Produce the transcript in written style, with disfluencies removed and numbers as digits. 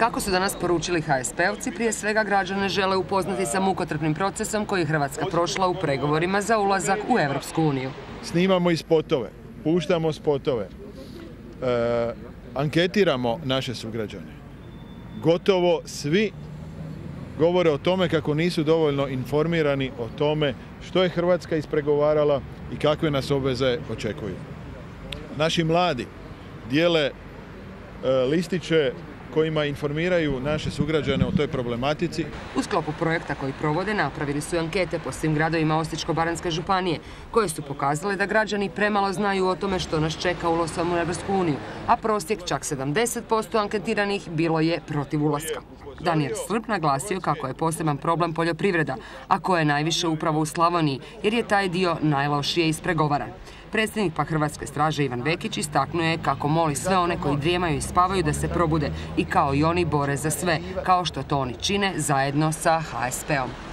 Kako su danas poručili HSP-ovci, prije svega građane žele upoznati sa mukotrpnim procesom koji je Hrvatska prošla u pregovorima za ulazak u Europsku uniju. Snimamo i spotove, puštamo spotove, anketiramo naše sugrađane. Gotovo svi govore o tome kako nisu dovoljno informirani o tome što je Hrvatska ispregovarala i kakve nas obveze očekuju. Naši mladi dijele listiće kojima informiraju naše sugrađane o toj problematici. U sklopu projekta koji provode napravili su ankete po svim gradovima Osječko-baranjske županije, koje su pokazale da građani premalo znaju o tome što nas čeka ulaskom u Europsku uniju, a prosjek čak 70% anketiranih bilo je protiv ulaska. Danijel Srb naglasio kako je poseban problem poljoprivreda, a koja je najviše upravo u Slavoniji, jer je taj dio najlošije ispregovaran. Predsjednik pak Hrvatske straže Ivan Vekić istaknuo je kako moli sve one koji drijemaju i spavaju da se probude i kao i oni bore za sve, kao što to oni čine zajedno sa HSP-om.